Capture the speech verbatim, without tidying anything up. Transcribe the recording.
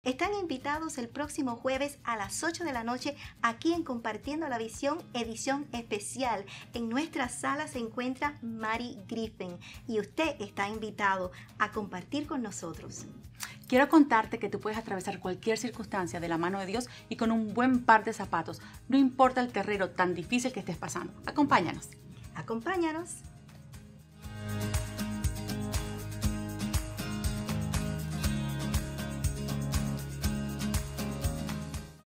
Están invitados el próximo jueves a las ocho de la noche aquí en Compartiendo la Visión, edición especial. En nuestra sala se encuentra Mari Griffin y usted está invitado a compartir con nosotros. Quiero contarte que tú puedes atravesar cualquier circunstancia de la mano de Dios y con un buen par de zapatos. No importa el terreno tan difícil que estés pasando. Acompáñanos. Acompáñanos.